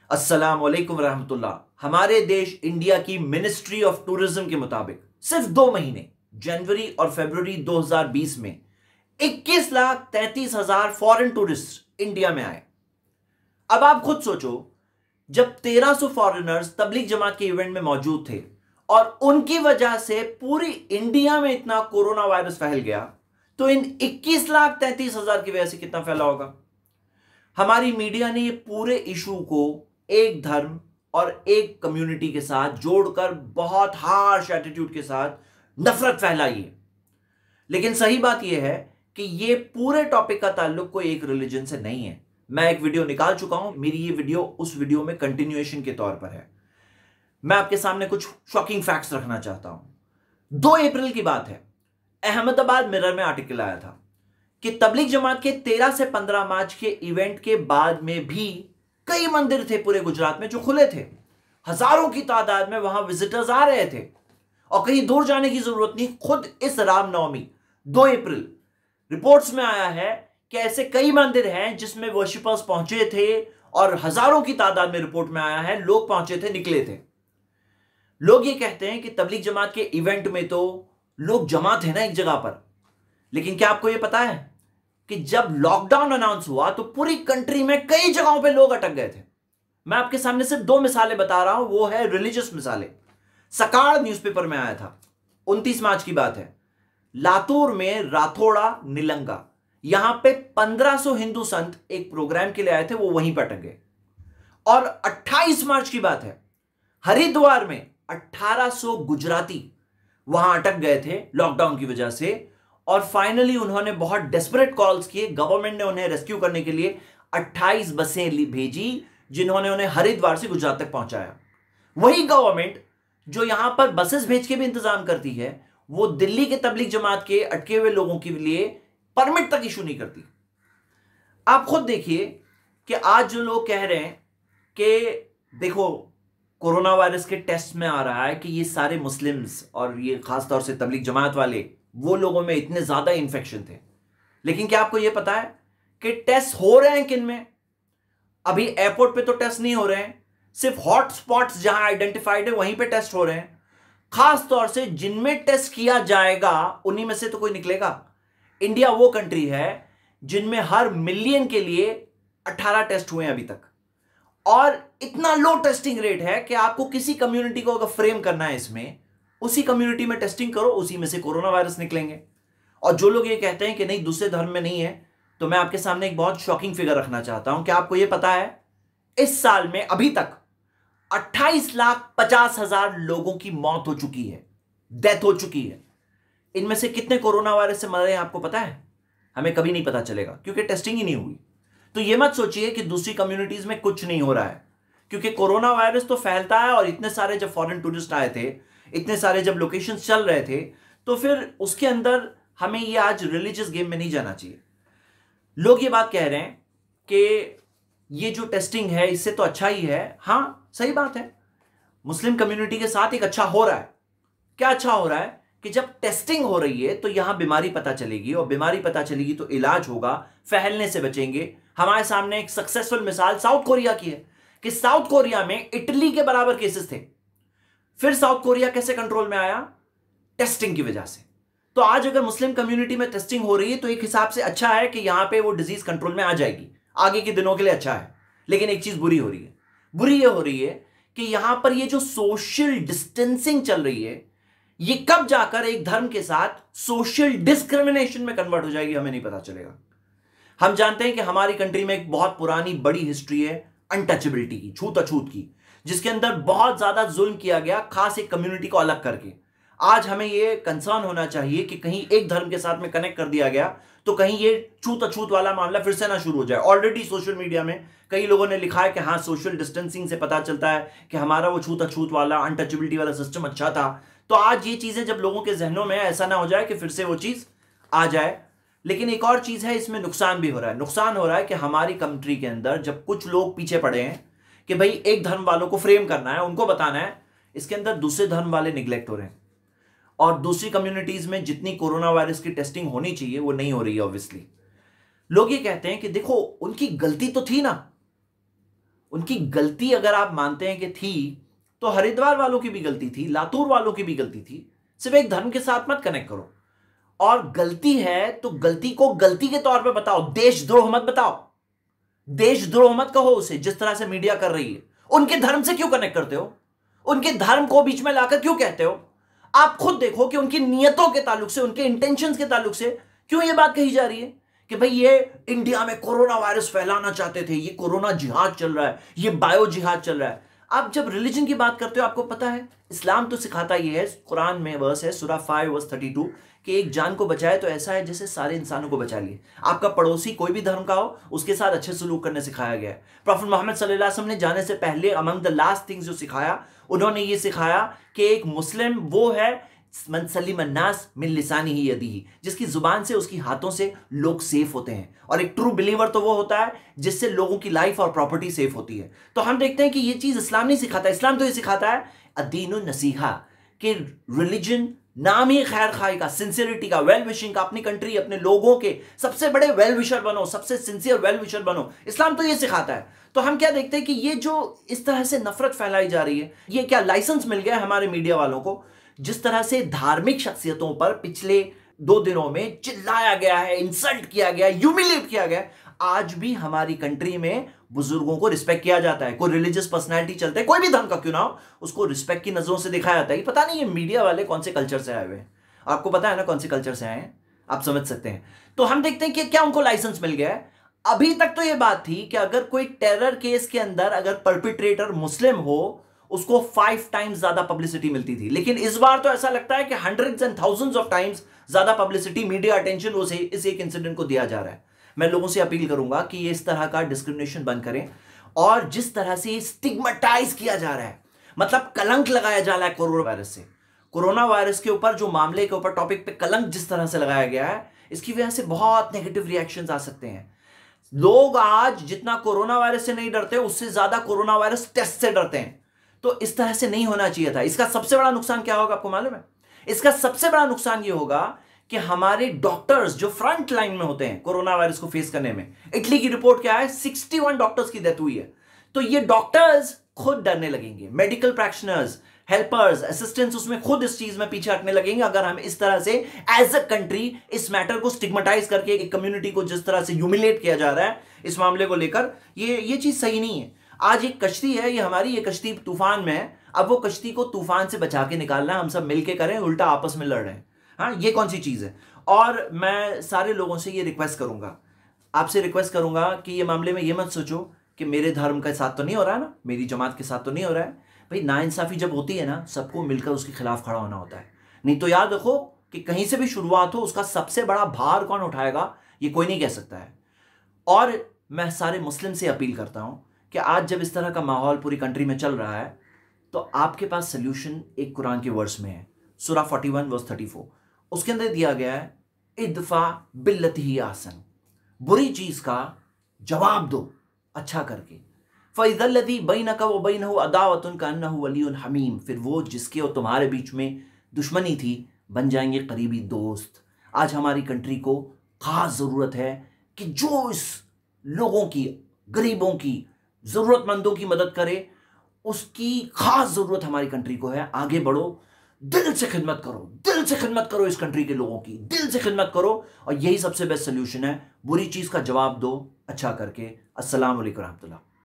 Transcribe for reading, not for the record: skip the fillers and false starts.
अस्सलाम वालेकुम रहमतुल्लाह। हमारे देश इंडिया की मिनिस्ट्री ऑफ टूरिज्म के मुताबिक सिर्फ 2 महीने जनवरी और फरवरी 2020 में 21,33,000 फॉरेन टूरिस्ट इंडिया में आए। अब आप खुद सोचो, जब 1300 फॉरेनर्स तबलीग जमात के इवेंट में मौजूद थे और उनकी वजह से पूरी इंडिया में इतना कोरोना वायरस फैल गया, तो इन 21,33,000 की वजह से कितना फैला होगा। हमारी मीडिया ने ये पूरे इशू को एक धर्म और एक कम्युनिटी के साथ जोड़कर बहुत हार्श एटीट्यूड के साथ नफरत फैलाई है। लेकिन सही बात यह है कि ये पूरे टॉपिक का ताल्लुक कोई एक रिलीजन से नहीं है। मैं एक वीडियो निकाल चुका हूं, मेरी ये वीडियो उस वीडियो में कंटिन्यूएशन के तौर पर है। मैं आपके सामने कुछ शॉकिंग फैक्ट्स रखना चाहता हूं। 2 अप्रैल की बात है, अहमदाबाद मिरर में आर्टिकल आया था कि तबलीग जमात के 13 से 15 मार्च के इवेंट के बाद में भी कई मंदिर थे पूरे गुजरात में जो खुले थे। हजारों की तादाद में वहां विजिटर्स आ रहे थे और कहीं दूर जाने की जरूरत नहीं। खुद इस रामनवमी 2 अप्रैल रिपोर्ट्स में आया है कि ऐसे कई मंदिर हैं जिसमें वर्शिपर्स पहुंचे थे और हजारों की तादाद में रिपोर्ट में आया है लोग पहुंचे थे, निकले थे। लोग ये कहते हैं कि तबलीग जमात के इवेंट में तो लोग जमा थे ना एक जगह पर, लेकिन क्या आपको यह पता है कि जब लॉकडाउन अनाउंस हुआ तो पूरी कंट्री में कई जगहों पे लोग अटक गए थे। मैं आपके सामने सिर्फ 2 मिसालें बता रहा हूं, वो है रिलीजियस मिसालें। सकाळ न्यूज़पेपर में आया था, 29 मार्च की बात है। लातूर में राथोड़ा निलंगा, यहां पे 1500 हिंदू संत एक प्रोग्राम के लिए आए थे, वो वहीं पर अटक गए। और 28 मार्च की बात है, हरिद्वार में 1800 गुजराती वहां अटक गए थे लॉकडाउन की वजह से और फाइनली उन्होंने बहुत डेस्परेट कॉल्स किए। गवर्नमेंट ने उन्हें रेस्क्यू करने के लिए 28 बसें भेजी जिन्होंने उन्हें हरिद्वार से गुजरात तक पहुंचाया। वही गवर्नमेंट जो यहां पर बसेस भेज के भी इंतजाम करती है, वो दिल्ली के तबलीग जमात के अटके हुए लोगों के लिए परमिट तक इशू नहीं करती। आप खुद देखिए कि आज जो लोग कह रहे हैं कि देखो कोरोना वायरस के टेस्ट में आ रहा है कि ये सारे मुस्लिम्स और ये खासतौर से तबलीग जमात वाले वो लोगों में इतने ज्यादा इंफेक्शन थे, लेकिन क्या आपको यह पता है कि टेस्ट हो रहे हैं किन में? अभी एयरपोर्ट पे तो टेस्ट नहीं हो रहे हैं, सिर्फ हॉट स्पॉट्स जहां आइडेंटिफाइड है वहीं पे टेस्ट हो रहे हैं। खास तौर से जिनमें टेस्ट किया जाएगा उन्हीं में से तो कोई निकलेगा। इंडिया वो कंट्री है जिनमें हर मिलियन के लिए 18 टेस्ट हुए हैं अभी तक, और इतना लो टेस्टिंग रेट है कि आपको किसी कम्युनिटी को अगर फ्रेम करना है इसमें, उसी कम्युनिटी में टेस्टिंग करो, उसी में से कोरोना वायरस निकलेंगे। और जो लोग ये कहते हैं कि नहीं दूसरे धर्म में नहीं है, तो मैं आपके सामने एक बहुत शॉकिंग फिगर रखना चाहता हूं। क्या आपको यह पता है इस साल में अभी तक 28,50,000 लोगों की मौत हो चुकी है, डेथ हो चुकी है। इनमें से कितने कोरोना वायरस से मरे हैं आपको पता है? हमें कभी नहीं पता चलेगा क्योंकि टेस्टिंग ही नहीं हुई। तो यह मत सोचिए कि दूसरी कम्युनिटीज में कुछ नहीं हो रहा है, क्योंकि कोरोना वायरस तो फैलता है। और इतने सारे जब फॉरेन टूरिस्ट आए थे, इतने सारे जब लोकेशंस चल रहे थे, तो फिर उसके अंदर हमें ये आज रिलीजियस गेम में नहीं जाना चाहिए। लोग ये बात कह रहे हैं कि ये जो टेस्टिंग है इससे तो अच्छा ही है। हां सही बात है, मुस्लिम कम्युनिटी के साथ एक अच्छा हो रहा है। क्या अच्छा हो रहा है कि जब टेस्टिंग हो रही है तो यहां बीमारी पता चलेगी, और बीमारी पता चलेगी तो इलाज होगा, फैलने से बचेंगे। हमारे सामने एक सक्सेसफुल मिसाल साउथ कोरिया की है कि साउथ कोरिया में इटली के बराबर केसेस थे, फिर साउथ कोरिया कैसे कंट्रोल में आया? टेस्टिंग की वजह से। तो आज अगर मुस्लिम कम्युनिटी में टेस्टिंग हो रही है तो एक हिसाब से अच्छा है कि यहां पे वो डिजीज कंट्रोल में आ जाएगी, आगे के दिनों के लिए अच्छा है। लेकिन एक चीज बुरी हो रही है, बुरी ये हो रही है कि यहां पर ये जो सोशल डिस्टेंसिंग चल रही है, ये कब जाकर एक धर्म के साथ सोशल डिस्क्रिमिनेशन में कन्वर्ट हो जाएगी हमें नहीं पता चलेगा। हम जानते हैं कि हमारी कंट्री में एक बहुत पुरानी बड़ी हिस्ट्री है अनटचेबिलिटी की, छूत अछूत की, जिसके अंदर बहुत ज्यादा जुल्म किया गया खास एक कम्युनिटी को अलग करके। आज हमें यह कंसर्न होना चाहिए कि कहीं एक धर्म के साथ में कनेक्ट कर दिया गया तो कहीं ये छूत अछूत वाला मामला फिर से ना शुरू हो जाए। ऑलरेडी सोशल मीडिया में कई लोगों ने लिखा है कि हाँ सोशल डिस्टेंसिंग से पता चलता है कि हमारा वो छूत अछूत वाला अनटचेबिलिटी वाला सिस्टम अच्छा था। तो आज ये चीजें जब लोगों के जहनों में ऐसा ना हो जाए कि फिर से वो चीज आ जाए। लेकिन एक और चीज है, इसमें नुकसान भी हो रहा है। नुकसान हो रहा है कि हमारी कंट्री के अंदर जब कुछ लोग पीछे पड़े हैं कि भाई एक धर्म वालों को फ्रेम करना है, उनको बताना है, इसके अंदर दूसरे धर्म वाले निगलेक्ट हो रहे हैं। और दूसरी कम्युनिटीज में जितनी कोरोना वायरस की टेस्टिंग होनी चाहिए वो नहीं हो रही है। ऑब्वियसली लोग ये कहते हैं कि देखो उनकी गलती तो थी ना, उनकी गलती अगर आप मानते हैं कि थी, तो हरिद्वार वालों की भी गलती थी, लातूर वालों की भी गलती थी। सिर्फ एक धर्म के साथ मत कनेक्ट करो। और गलती है तो गलती को गलती के तौर पे बताओ, देशद्रोह मत बताओ, देशद्रोह मत कहो उसे, जिस तरह से मीडिया कर रही है। उनके धर्म से क्यों कनेक्ट करते हो? उनके धर्म को बीच में लाकर क्यों कहते हो? आप खुद देखो कि उनकी नियतों के ताल्लुक से, उनके इंटेंशंस के ताल्लुक से क्यों यह बात कही जा रही है कि भाई ये इंडिया में कोरोना वायरस फैलाना चाहते थे, ये कोरोना जिहाद चल रहा है, ये बायो जिहाद चल रहा है। आप जब रिलीजन की बात करते हो, आपको पता है इस्लाम तो सिखाता ये है, कुरान में वर्स है सूरह 5 वर्स 32 कि एक जान को बचाए तो ऐसा है जैसे सारे इंसानों को बचा लिए। आपका पड़ोसी कोई भी धर्म का हो, उसके साथ अच्छे सलूक करने सिखाया गया है। प्रॉफेट मोहम्मद सल्लल्लाहु अलैहि वसल्लम ने जाने से पहले अमंग द लास्ट थिंग्स जो सिखाया, उन्होंने ये सिखाया कि एक मुस्लिम वो है मन सलिम अन्नास मिन लिसानिही यदिही, जिसकी जुबान से, उसकी हाथों से लोग सेफ होते हैं। और एक ट्रू बिलीवर तो वो होता है जिससे लोगों की लाइफ और प्रॉपर्टी सेफ होती है। तो हम देखते हैं कि ये चीज इस्लाम नहीं सिखाता। इस्लाम तो ये सिखाता है अदीनुन नसीहा, कि रिलीजन नाम ही खैर खाई का, सिंसियरिटी का, वेल विशिंग का, अपनी कंट्री, अपने लोगों के सबसे बड़े वेल विशर बनो, सबसे सिंसियर वेल विशर बनो। इस्लाम तो ये सिखाता है। तो हम क्या देखते हैं कि ये जो इस तरह से नफरत फैलाई जा रही है, ये क्या लाइसेंस मिल गया हमारे मीडिया वालों को? जिस तरह से धार्मिक शख्सियतों पर पिछले 2 दिनों में चिल्लाया गया है, इंसल्ट किया गया, ह्यूमिलेट किया गया, आज भी हमारी कंट्री में बुजुर्गों को रिस्पेक्ट किया जाता है। कोई रिलीजियस पर्सनैलिटी चलते हैं, कोई भी धर्म का क्यों ना हो, उसको रिस्पेक्ट की नजरों से दिखाया जाता है। पता नहीं ये मीडिया वाले कौन से कल्चर से आए हुए हैं, आपको पता है ना कौन से कल्चर से आए हैं, आप समझ सकते हैं। तो हम देखते हैं कि क्या उनको लाइसेंस मिल गया है। अभी तक तो ये बात थी कि अगर कोई टेरर केस के अंदर अगर परपिट्रेटर मुस्लिम हो, उसको 5 टाइम्स ज्यादा पब्लिसिटी मिलती थी। लेकिन इस बार तो ऐसा लगता है कि hundreds and thousands of times ज्यादा पब्लिसिटी, मीडिया अटेंशन उसे इस एक इंसिडेंट को दिया जा रहा है। मैं लोगों से अपील करूंगा कि ये इस तरह का डिस्क्रिमिनेशन बंद करें। और जिस तरह से स्टिग्मेटाइज किया जा रहा है, मतलब कलंक लगाया जा रहा है कोरोना वायरस से, कोरोना वायरस के ऊपर जो मामले के ऊपर टॉपिक पे कलंक जिस तरह से लगाया गया है, इसकी वजह से बहुत नेगेटिव रिएक्शंस आ सकते हैं। लोग आज जितना कोरोना वायरस से नहीं डरते, उससे ज्यादा कोरोना वायरस टेस्ट से डरते हैं। तो इस तरह से नहीं होना चाहिए था। इसका सबसे बड़ा नुकसान क्या होगा आपको मालूम है? इसका सबसे बड़ा नुकसान ये होगा कि हमारे डॉक्टर्स जो फ्रंट लाइन में होते हैं कोरोना वायरस को फेस करने में, इटली की रिपोर्ट क्या है, 61 डॉक्टर्स की डेथ हुई है। तो ये डॉक्टर्स खुद डरने लगेंगे, मेडिकल प्रैक्टिशनर्स, हेल्पर्स, असिस्टेंट्स उसमें खुद इस चीज में पीछे हटने लगेंगे, अगर हम इस तरह से एज अ कंट्री इस मैटर को स्टिग्मेटाइज करके एक कम्युनिटी को जिस तरह से ह्यूमिलेट किया जा रहा है इस मामले को लेकर, ये चीज सही नहीं है। आज एक कश्ती है, ये हमारी ये कश्ती तूफान में है, अब वो कश्ती को तूफान से बचा के निकालना हम सब मिलके करें, उल्टा आपस में लड़ रहे हैं। हाँ, ये कौन सी चीज है? और मैं सारे लोगों से ये रिक्वेस्ट करूंगा, आपसे रिक्वेस्ट करूंगा कि ये मामले में ये मत सोचो कि मेरे धर्म के साथ तो नहीं हो रहा है ना, मेरी जमात के साथ तो नहीं हो रहा है। भाई नाइंसाफी जब होती है ना, सबको मिलकर उसके खिलाफ खड़ा होना होता है। नहीं तो याद रखो कि कहीं से भी शुरुआत हो, उसका सबसे बड़ा भार कौन उठाएगा ये कोई नहीं कह सकता है। और मैं सारे मुस्लिम से अपील करता हूं कि आज जब इस तरह का माहौल पूरी कंट्री में चल रहा है, तो आपके पास सोल्यूशन एक कुरान के वर्स में है, सूरह 41 वर्स 34। उसके अंदर दिया गया है, इदफा बिल्लती ही आसन, बुरी चीज का जवाब दो अच्छा करके। फ़इज़ल्लज़ी बैनका व बैनहु अदावतुन कअन्नहु वलियुन हमीम, फिर वो जिसके और तुम्हारे बीच में दुश्मनी थी बन जाएंगे करीबी दोस्त। आज हमारी कंट्री को खास ज़रूरत है कि जो इस लोगों की, गरीबों की, ज़रूरतमंदों की मदद करे, उसकी खास ज़रूरत हमारी कंट्री को है। आगे बढ़ो, दिल से खिदमत करो, दिल से खिदमत करो, इस कंट्री के लोगों की दिल से खिदमत करो, और यही सबसे बेस्ट सोल्यूशन है। बुरी चीज़ का जवाब दो अच्छा करके। अस्सलाम वालेकुम रहमतुल्लाह।